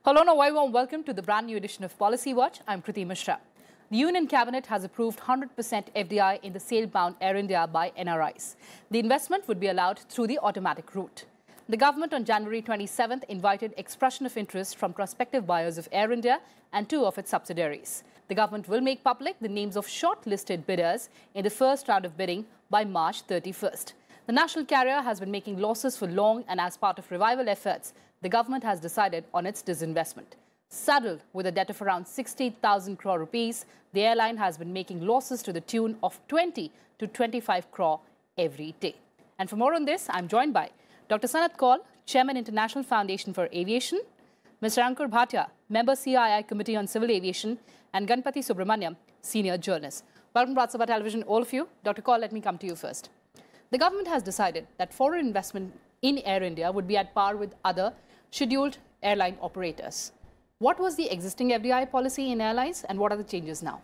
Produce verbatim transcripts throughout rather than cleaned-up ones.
Hello and a very warm welcome to the brand new edition of Policy Watch. I'm Kriti Mishra. The Union Cabinet has approved one hundred percent F D I in the sale-bound Air India by N R Is. The investment would be allowed through the automatic route. The government on January twenty-seventh invited expression of interest from prospective buyers of Air India and two of its subsidiaries. The government will make public the names of shortlisted bidders in the first round of bidding by March thirty-first. The national carrier has been making losses for long, and as part of revival efforts, the government has decided on its disinvestment. Saddled with a debt of around sixty thousand crore rupees, the airline has been making losses to the tune of twenty to twenty-five crore every day. And for more on this, I'm joined by Doctor Sanat Kaul, Chairman, International Foundation for Aviation, Mister Ankur Bhatia, Member C I I Committee on Civil Aviation, and Ganpati Subramaniam, Senior Journalist. Welcome to Rajya Sabha Television, all of you. Doctor Kaul, let me come to you first. The government has decided that foreign investment in Air India would be at par with other scheduled airline operators. What was the existing F D I policy in airlines and what are the changes now?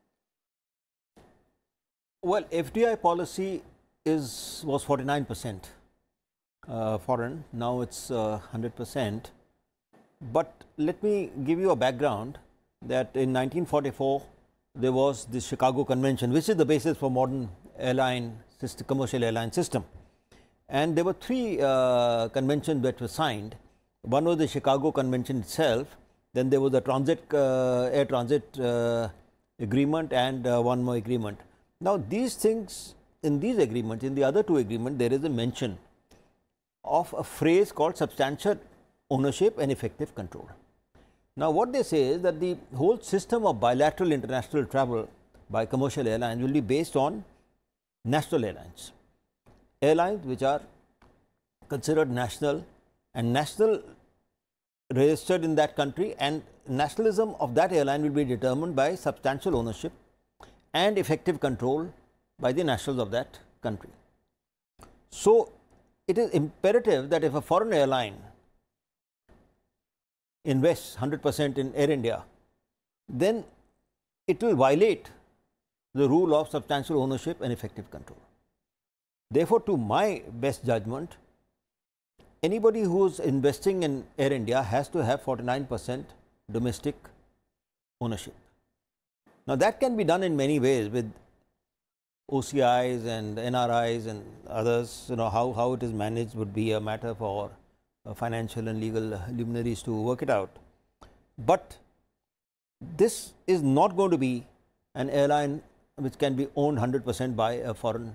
Well, F D I policy is was forty-nine percent uh, foreign. Now it's uh, one hundred percent. But let me give you a background that in nineteen forty-four there was the Chicago Convention, which is the basis for modern airline system, commercial airline system. And there were three uh, conventions that were signed. One was the Chicago Convention itself. Then there was the transit uh, air transit uh, agreement and uh, one more agreement. Now these things, in these agreements, in the other two agreements, there is a mention of a phrase called substantial ownership and effective control. Now what they say is that the whole system of bilateral international travel by commercial airlines will be based on national airlines. Airlines which are considered national and national registered in that country, and nationalism of that airline will be determined by substantial ownership and effective control by the nationals of that country. So it is imperative that if a foreign airline invests one hundred percent in Air India, then it will violate the rule of substantial ownership and effective control. Therefore, to my best judgment, anybody who is investing in Air India has to have forty-nine percent domestic ownership. Now that can be done in many ways with O C Is and N R Is and others. You know, how, how it is managed would be a matter for uh, financial and legal luminaries to work it out. But this is not going to be an airline which can be owned one hundred percent by a foreign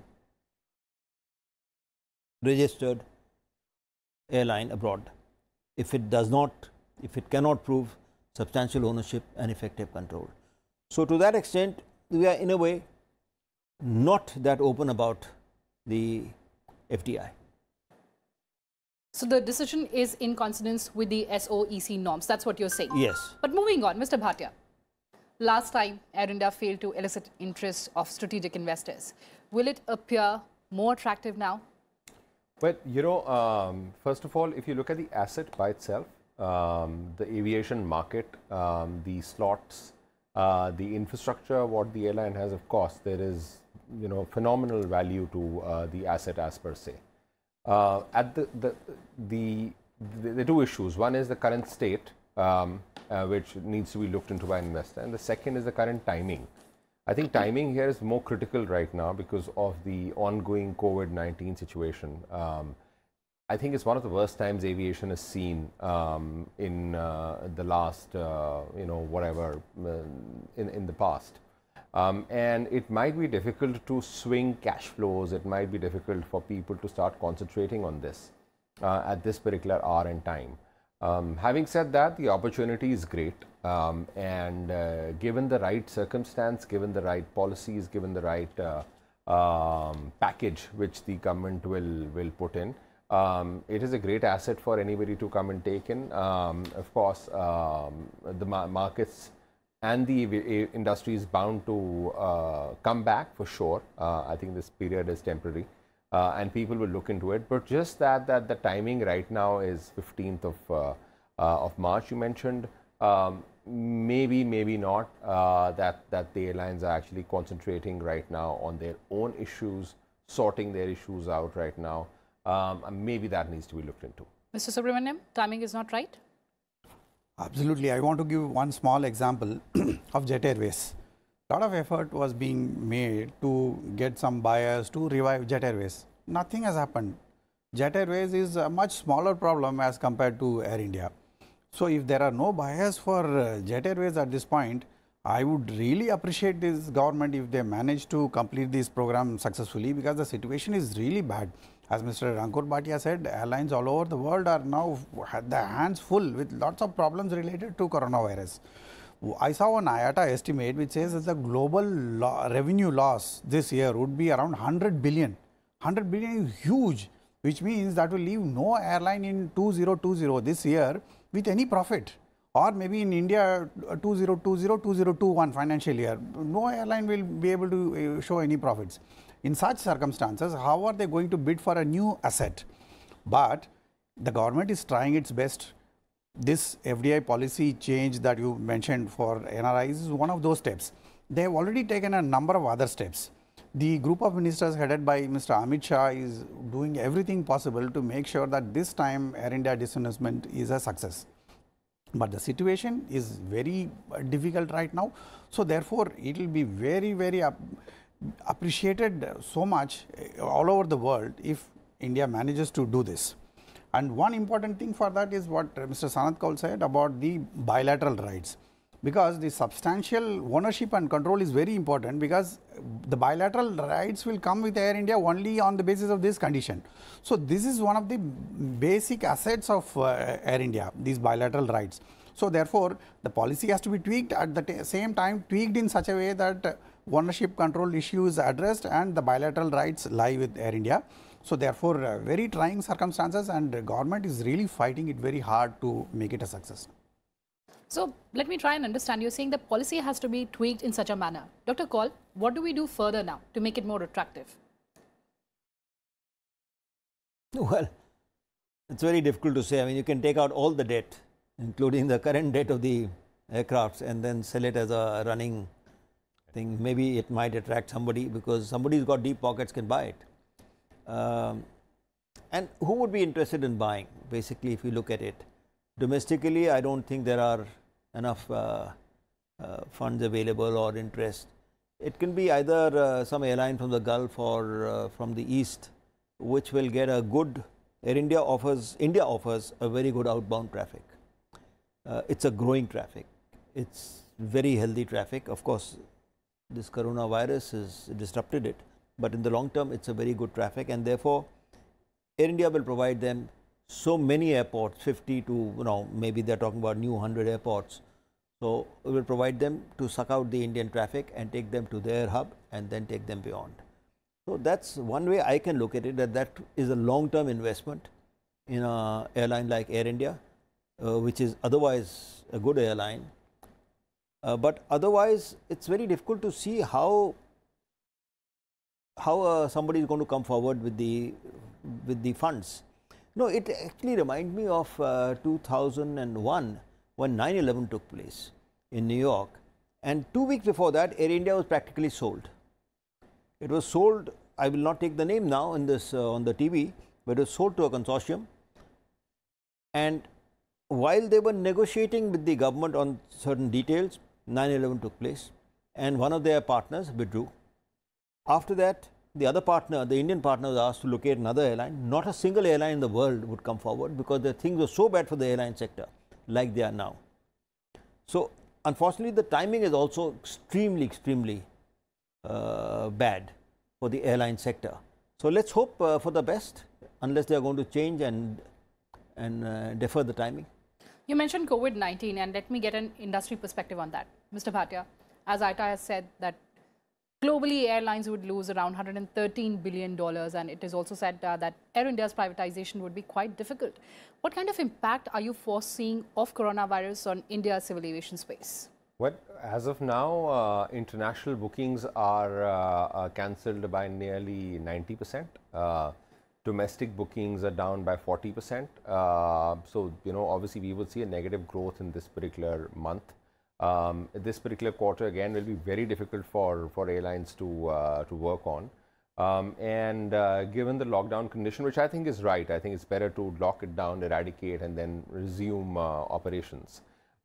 registered airline abroad, if it does not, if it cannot prove substantial ownership and effective control. So to that extent, we are in a way not that open about the F D I. So the decision is in consonance with the S O E C norms. That's what you're saying. Yes. But moving on, Mister Bhatia, last time Air India failed to elicit interest of strategic investors. Will it appear more attractive now? Well, you know, um, first of all, if you look at the asset by itself, um, the aviation market, um, the slots, uh, the infrastructure, what the airline has, of course, there is, you know, phenomenal value to uh, the asset as per se. Uh, at the, the, the, the, the two issues, one is the current state, um, uh, which needs to be looked into by an investor, and the second is the current timing. I think timing here is more critical right now because of the ongoing COVID nineteen situation. Um, I think it's one of the worst times aviation has seen um, in uh, the last, uh, you know, whatever, uh, in, in the past. Um, and it might be difficult to swing cash flows. It might be difficult for people to start concentrating on this uh, at this particular hour and time. Um, having said that, the opportunity is great, um, and uh, given the right circumstance, given the right policies, given the right uh, um, package which the government will, will put in, um, it is a great asset for anybody to come and take in. Um, of course, um, the ma markets and the industry is bound to uh, come back for sure. Uh, I think this period is temporary. Uh, and people will look into it, but just that that the timing right now is fifteenth of uh, uh, of March. You mentioned um, maybe maybe not uh, that that the airlines are actually concentrating right now on their own issues, sorting their issues out right now. Um, maybe that needs to be looked into. Mister Subramaniam, timing is not right? Absolutely. I want to give one small example of Jet Airways. A lot of effort was being made to get some buyers to revive Jet Airways. Nothing has happened. Jet Airways is a much smaller problem as compared to Air India. So if there are no buyers for uh, Jet Airways at this point, I would really appreciate this government if they manage to complete this program successfully, because the situation is really bad. As Mister Ankur Bhatia said, airlines all over the world are now had their hands full with lots of problems related to coronavirus. I saw one I A T A estimate which says that the global lo revenue loss this year would be around one hundred billion. one hundred billion is huge, which means that will leave no airline in two thousand twenty this year with any profit. Or maybe in India two thousand twenty, two thousand twenty-one financial year, no airline will be able to show any profits. In such circumstances, how are they going to bid for a new asset? But the government is trying its best. This F D I policy change that you mentioned for N R Is is one of those steps. They have already taken a number of other steps. The group of ministers headed by Mister Amit Shah is doing everything possible to make sure that this time Air India disinvestment is a success. But the situation is very difficult right now. So therefore, it will be very, very up appreciated so much all over the world if India manages to do this. And one important thing for that is what Mister Sanat Kaul said about the bilateral rights, because the substantial ownership and control is very important, because the bilateral rights will come with Air India only on the basis of this condition. So this is one of the basic assets of uh, Air India, these bilateral rights. So therefore, the policy has to be tweaked at the same time, tweaked in such a way that uh, ownership control issue is addressed and the bilateral rights lie with Air India. So therefore, uh, very trying circumstances, and the government is really fighting it very hard to make it a success. So let me try and understand. You're saying the policy has to be tweaked in such a manner. Doctor Kaul, what do we do further now to make it more attractive? Well, it's very difficult to say. I mean, you can take out all the debt, including the current debt of the aircrafts, and then sell it as a running thing. Maybe it might attract somebody, because somebody who's got deep pockets can buy it. Um, and who would be interested in buying, basically, if you look at it? Domestically, I don't think there are enough uh, uh, funds available or interest. It can be either uh, some airline from the Gulf or uh, from the East, which will get a good. Air India offers, India offers a very good outbound traffic. Uh, it's a growing traffic. It's very healthy traffic. Of course, this coronavirus has disrupted it, but in the long term, it's a very good traffic, and therefore, Air India will provide them so many airports, fifty to, you know, maybe they're talking about new one hundred airports. So we will provide them to suck out the Indian traffic and take them to their hub and then take them beyond. So that's one way I can look at it, that that is a long-term investment in an airline like Air India, uh, which is otherwise a good airline. Uh, but otherwise, it's very difficult to see how how uh, somebody is going to come forward with the with the funds. No, it actually reminds me of uh, two thousand one when nine eleven took place in New York, and two weeks before that, Air India was practically sold. It was sold, I will not take the name now in this uh, on the T V, but it was sold to a consortium. And while they were negotiating with the government on certain details, nine eleven took place, and one of their partners withdrew. After that, the other partner, the Indian partner, was asked to locate another airline. Not a single airline in the world would come forward, because the things were so bad for the airline sector, like they are now. So unfortunately, the timing is also extremely, extremely uh, bad for the airline sector. So let's hope uh, for the best, unless they are going to change and and uh, defer the timing. You mentioned COVID nineteen, and let me get an industry perspective on that. Mister Bhatia, as I T A has said that globally airlines would lose around one hundred thirteen billion dollars, and it is also said uh, that Air India's privatization would be quite difficult. What kind of impact are you foreseeing of coronavirus on India's civil aviation space? Well, as of now, uh, international bookings are uh, uh, cancelled by nearly ninety percent. Uh, domestic bookings are down by forty percent. Uh, so, you know, obviously we would see a negative growth in this particular month. Um, this particular quarter again will be very difficult for, for airlines to, uh, to work on. Um, and uh, given the lockdown condition, which I think is right, I think it's better to lock it down, eradicate, and then resume uh, operations.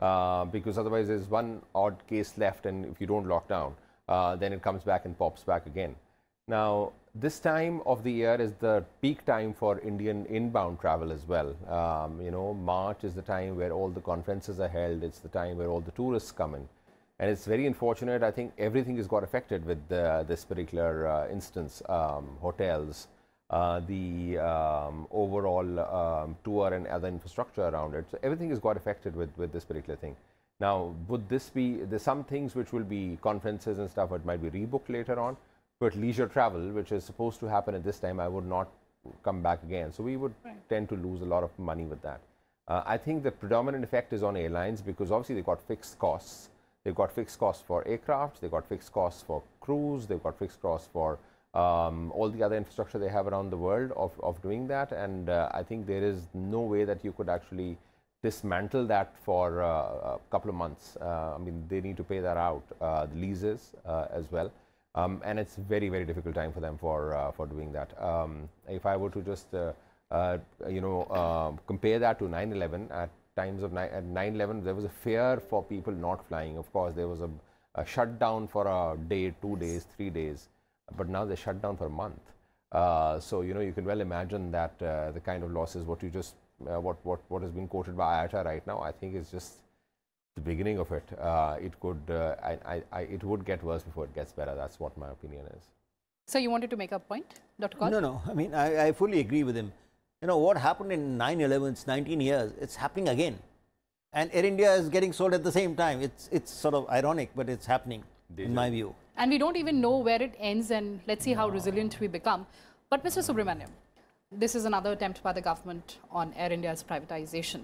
uh, because otherwise there's one odd case left, and if you don't lock down, uh, then it comes back and pops back again. Now, this time of the year is the peak time for Indian inbound travel as well. Um, you know, March is the time where all the conferences are held. It's the time where all the tourists come in. And it's very unfortunate. I think everything has got affected with the, this particular uh, instance. Um, hotels, uh, the um, overall um, tour and other infrastructure around it. So everything has got affected with, with this particular thing. Now, would this be, there's some things which will be conferences and stuff that might be rebooked later on. But leisure travel, which is supposed to happen at this time, I would not come back again. So we would right. tend to lose a lot of money with that. Uh, I think the predominant effect is on airlines, because obviously they've got fixed costs. They've got fixed costs for aircraft, they've got fixed costs for crews, they've got fixed costs for um, all the other infrastructure they have around the world of, of doing that. And uh, I think there is no way that you could actually dismantle that for uh, a couple of months. Uh, I mean, they need to pay that out, uh, the leases uh, as well. Um, and it's very, very difficult time for them for uh, for doing that. Um, if I were to just, uh, uh, you know, uh, compare that to nine eleven, at times of at nine eleven, there was a fear for people not flying. Of course, there was a, a shutdown for a day, two days, three days, but now they shut down for a month. Uh, so, you know, you can well imagine that uh, the kind of losses, what you just, uh, what, what, what has been quoted by I A T A right now, I think is just the beginning of it. Uh, it could, uh, I, I, I, it would get worse before it gets better. That's what my opinion is. So you wanted to make a point, Doctor Kaul? No, no. I mean, I, I fully agree with him. You know, what happened in nine eleven, it's nineteen years, it's happening again. And Air India is getting sold at the same time. It's, it's sort of ironic, but it's happening, Deja. in my view. And we don't even know where it ends, and let's see how no. resilient we become. But Mister Subramaniam, this is another attempt by the government on Air India's privatization.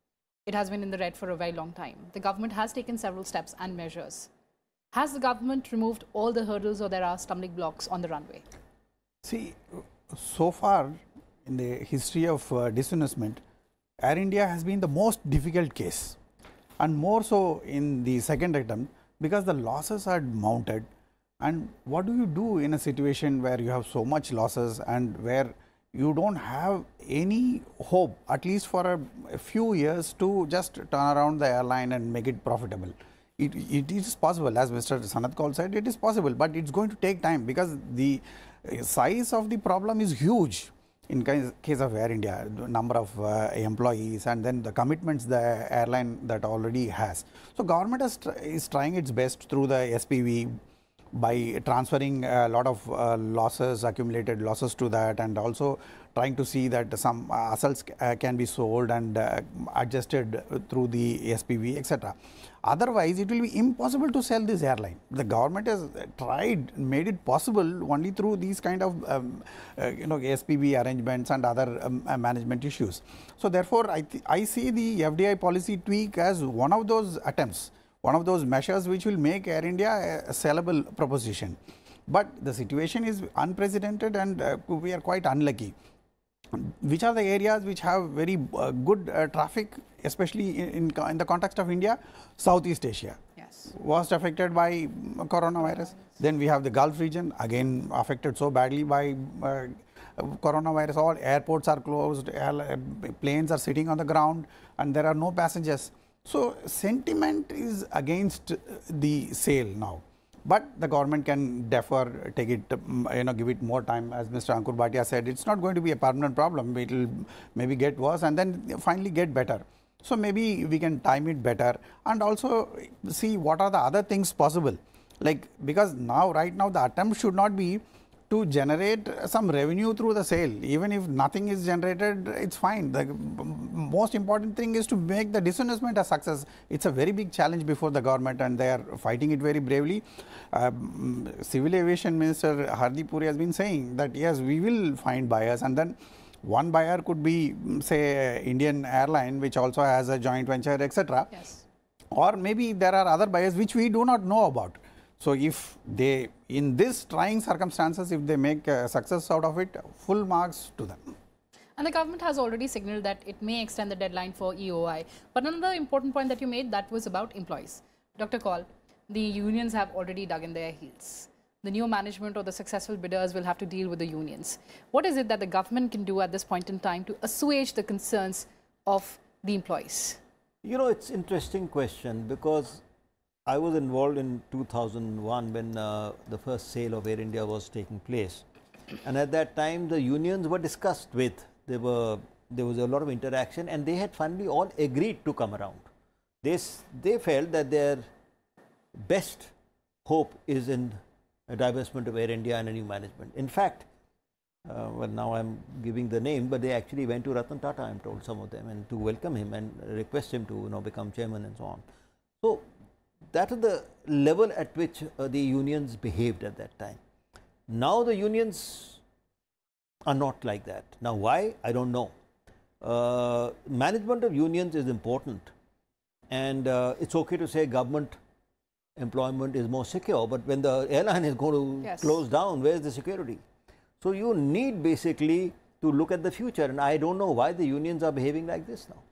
It has been in the red for a very long time. The government has taken several steps and measures. Has the government removed all the hurdles, or there are stumbling blocks on the runway? See, so far in the history of uh, disinvestment, Air India has been the most difficult case, and more so in the second attempt, because the losses are mounted. And what do you do in a situation where you have so much losses and where you don't have any hope, at least for a, a few years, to just turn around the airline and make it profitable? It, it is possible, as Mister Sanat Kaul said, it is possible, but it's going to take time, because the size of the problem is huge in case, case of Air India, the number of uh, employees, and then the commitments the airline that already has. So government is, tr is trying its best through the S P V, by transferring a lot of uh, losses, accumulated losses to that, and also trying to see that some uh, assets uh, can be sold and uh, adjusted through the S P V, et cetera. Otherwise, it will be impossible to sell this airline. The government has tried, made it possible only through these kind of um, uh, you know, S P V arrangements and other um, uh, management issues. So therefore, I, I see the F D I policy tweak as one of those attempts, one of those measures which will make Air India a sellable proposition. But the situation is unprecedented, and uh, we are quite unlucky. Which are the areas which have very uh, good uh, traffic, especially in, in, in the context of India? Southeast Asia. Yes. Was affected by coronavirus. Yes. Then we have the Gulf region, again affected so badly by uh, coronavirus. All airports are closed, air, planes are sitting on the ground, and there are no passengers. So sentiment is against the sale now, but the government can defer, take it, you know, give it more time. As Mister Ankur Bhatia said, it's not going to be a permanent problem. It will maybe get worse and then finally get better. So maybe we can time it better, and also see what are the other things possible. Like, because now, right now, the attempt should not be to generate some revenue through the sale. Even if nothing is generated, it's fine. The most important thing is to make the disinvestment a success. It's a very big challenge before the government, and they are fighting it very bravely. Um, Civil Aviation Minister Hardeep Puri has been saying that yes, we will find buyers, and then one buyer could be, say, Indian Airline, which also has a joint venture, et cetera. Yes. Or maybe there are other buyers which we do not know about. So if they, in this trying circumstances, if they make a success out of it, full marks to them. And the government has already signaled that it may extend the deadline for E O I. But another important point that you made, that was about employees. Doctor Kaul, the unions have already dug in their heels. The new management or the successful bidders will have to deal with the unions. What is it that the government can do at this point in time to assuage the concerns of the employees? You know, it's interesting question because I was involved in two thousand one when uh, the first sale of Air India was taking place, and at that time the unions were discussed with. There were there was a lot of interaction, and they had finally all agreed to come around. They they felt that their best hope is in a divestment of Air India and a new management. In fact, uh, well, now I'm giving the name, but they actually went to Ratan Tata, I'm told, some of them, and to welcome him and request him to, you know, become chairman and so on. So that is the level at which uh, the unions behaved at that time. Now the unions are not like that. Now why? I don't know. Uh, management of unions is important, and uh, it's okay to say government employment is more secure, but when the airline is going to Yes. close down, where is the security? So you need basically to look at the future, and I don't know why the unions are behaving like this now.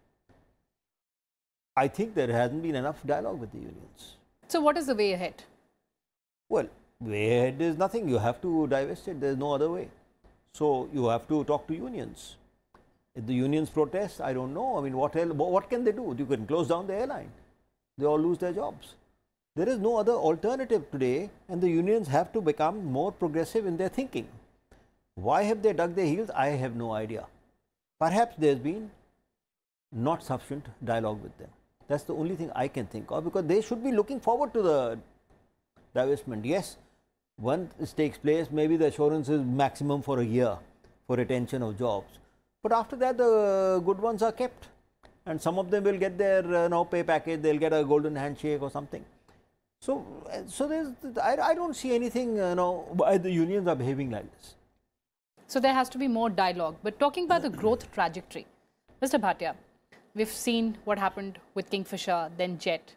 I think there hasn't been enough dialogue with the unions. So what is the way ahead? Well, way ahead is nothing. You have to divest it. There is no other way. So you have to talk to unions. If the unions protest, I don't know. I mean, what else, what can they do? You can close down the airline. They all lose their jobs. There is no other alternative today, and the unions have to become more progressive in their thinking. Why have they dug their heels? I have no idea. Perhaps there's been not sufficient dialogue with them. That's the only thing I can think of, because they should be looking forward to the divestment. Yes, once this takes place, maybe the assurance is maximum for a year for retention of jobs. But after that, the good ones are kept, and some of them will get their uh, now pay package. They'll get a golden handshake or something. So, uh, so there's I, I don't see anything. Uh, you know, why the unions are behaving like this. So there has to be more dialogue. But talking about the growth trajectory, Mister Bhatia, we've seen what happened with Kingfisher, then Jet.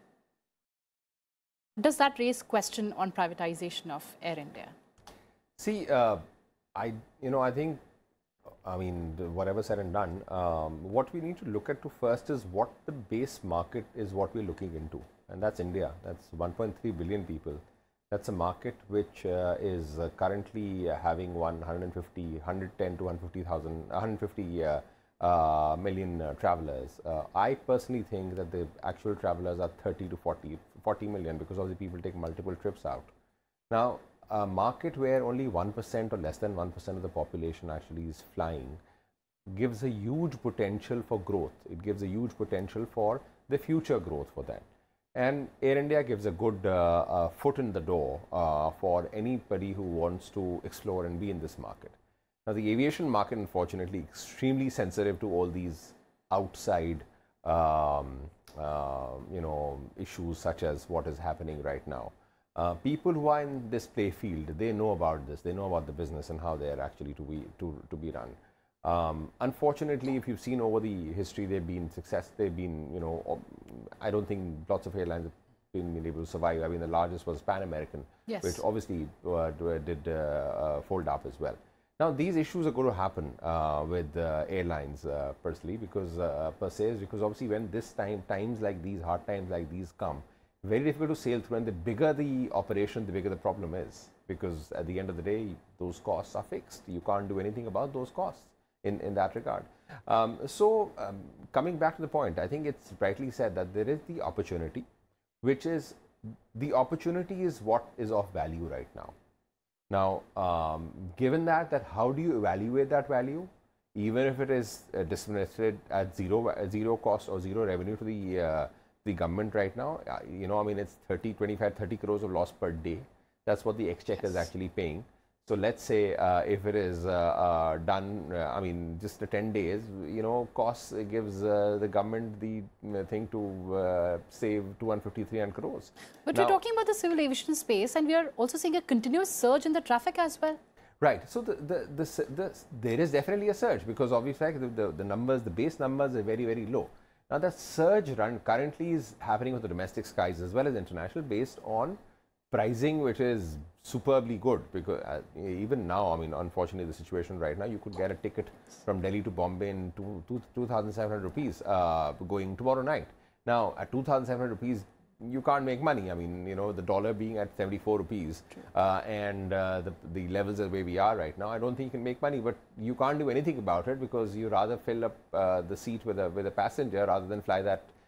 Does that raise question on privatization of Air India? See, uh, I you know I think, I mean, the- whatever said and done, um, what we need to look at to first is what the base market is, what we're looking into, and that's India. That's one point three billion people. That's a market which uh, is uh, currently uh, having one hundred fifty, one hundred ten to one hundred fifty thousand, one hundred fifty uh, uh, million uh, travelers. Uh, I personally think that the actual travelers are thirty to forty, forty million, because all the people take multiple trips out. Now, a market where only one percent or less than one percent of the population actually is flying gives a huge potential for growth. It gives a huge potential for the future growth for that. And Air India gives a good uh, uh, foot in the door uh, for anybody who wants to explore and be in this market. Now, the aviation market, unfortunately, extremely sensitive to all these outside, um, uh, you know, issues such as what is happening right now. Uh, people who are in this play field, they know about this. They know about the business and how they are actually to be to to be run. Um, unfortunately, if you've seen over the history, they've been success. They've been, you know, I don't think lots of airlines have been, been able to survive. I mean, the largest was Pan American, Yes. which obviously uh, did uh, uh, fold up as well. Now, these issues are going to happen uh, with uh, airlines uh, personally, because uh, per se, is because obviously when this time times like these, hard times like these come, very difficult to sail through, and the bigger the operation, the bigger the problem is, because at the end of the day, those costs are fixed. You can't do anything about those costs in, in that regard. Um, so, um, coming back to the point, I think it's rightly said that there is the opportunity, which is, the opportunity is what is of value right now. Now, um, given that, that how do you evaluate that value? Even if it is uh, dismissed at zero, uh, zero cost or zero revenue to the uh, the government right now, uh, you know, I mean, it's thirty, twenty-five, thirty crores of loss per day. That's what the exchequer is actually paying. So let's say uh, if it is uh, uh, done, uh, I mean, just the ten days, you know, costs, it gives uh, the government the uh, thing to uh, save two hundred fifty, three hundred crores. But Now- we're talking about the civil aviation space, and we are also seeing a continuous surge in the traffic as well. Right. So the, the, the, the, there is definitely a surge, because obviously the, the, the numbers, the base numbers are very, very low. Now, the surge run currently is happening with the domestic skies as well as international, based on pricing which is superbly good, because uh, even now, I mean, unfortunately, the situation right now, you could get a ticket from Delhi to Bombay in two, two, two thousand seven hundred rupees uh, going tomorrow night. Now, at two thousand seven hundred rupees, you can't make money. I mean, you know, the dollar being at seventy-four rupees uh, and uh, the, the levels of where we are right now, I don't think you can make money, but you can't do anything about it, because you rather fill up uh, the seat with a, with a passenger rather than fly that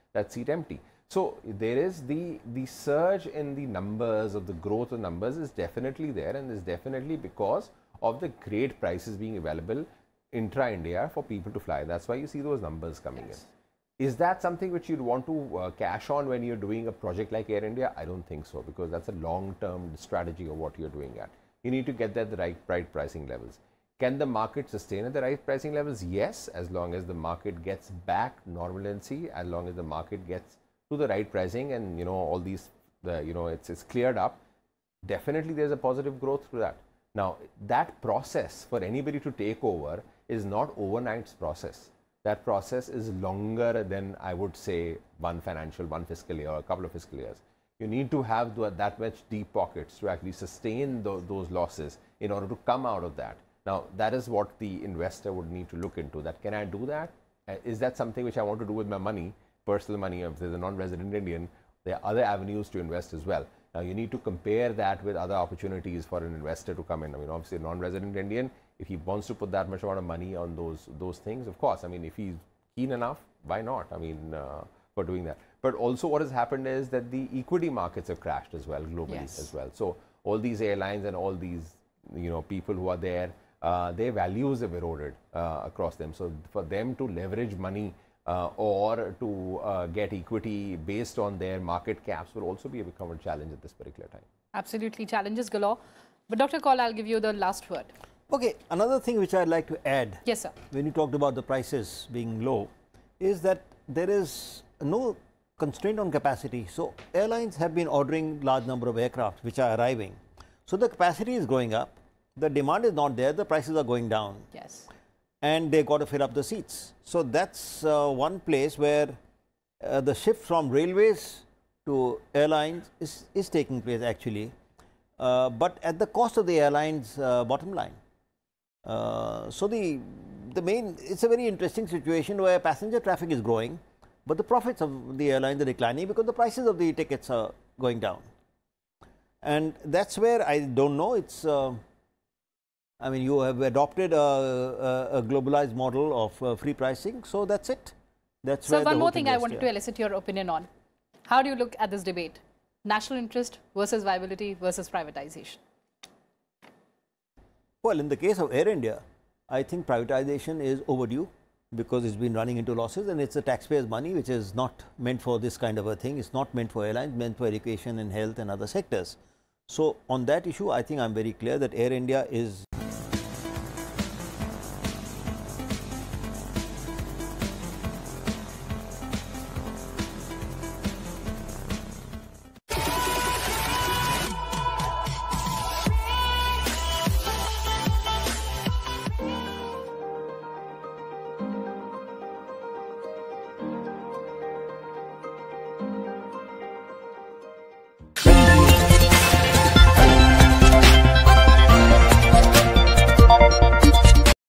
that seat empty. So there is the, the surge in the numbers of the growth of numbers is definitely there, and is definitely because of the great prices being available intra-India for people to fly. That's why you see those numbers coming yes. in. Is that something which you'd want to uh, cash on when you're doing a project like Air India? I don't think so, because that's a long-term strategy of what you're doing at. You need to get there at the right, right pricing levels. Can the market sustain at the right pricing levels? Yes, as long as the market gets back normalcy, as long as the market gets to the right pricing, and you know all these, the you know it's it's cleared up. Definitely, there's a positive growth through that. Now, that process for anybody to take over is not overnight's process. That process is longer than, I would say, one financial, one fiscal year, or a couple of fiscal years. You need to have the, that much deep pockets to actually sustain the, those losses in order to come out of that. Now, that is what the investor would need to look into. That can I do that? Uh, is that something which I want to do with my money? Personal money, if there's a non-resident Indian, there are other avenues to invest as well. Now, you need to compare that with other opportunities for an investor to come in. I mean, obviously, a non-resident Indian, if he wants to put that much amount of money on those those things, of course, I mean, if he's keen enough, why not? I mean, uh, for doing that. But also what has happened is that the equity markets have crashed as well, globally yes. as well. So, all these airlines and all these, you know, people who are there, uh, their values have eroded uh, across them. So, for them to leverage money Uh, or to uh, get equity based on their market caps will also be a become a challenge at this particular time. Absolutely, challenges galore. But Doctor Kaul, I'll give you the last word. Okay, another thing which I'd like to add, yes, sir, when you talked about the prices being low, is that there is no constraint on capacity. So, airlines have been ordering large number of aircraft which are arriving. So, the capacity is going up, the demand is not there, the prices are going down. Yes. And they got to fill up the seats. So, that's uh, one place where uh, the shift from railways to airlines is, is taking place actually, uh, but at the cost of the airlines uh, bottom line. Uh, so, the, the main, it's a very interesting situation where passenger traffic is growing, but the profits of the airlines are declining because the prices of the tickets are going down. And that's where I don't know, it's uh, I mean, you have adopted a, a, a globalized model of uh, free pricing, so that's it. That's so where one the more thing I rests, wanted yeah. to elicit your opinion on. How do you look at this debate? National interest versus viability versus privatization? Well, in the case of Air India, I think privatization is overdue because it's been running into losses, and it's the taxpayers' money which is not meant for this kind of a thing. It's not meant for airlines, meant for education and health and other sectors. So, on that issue, I think I'm very clear that Air India is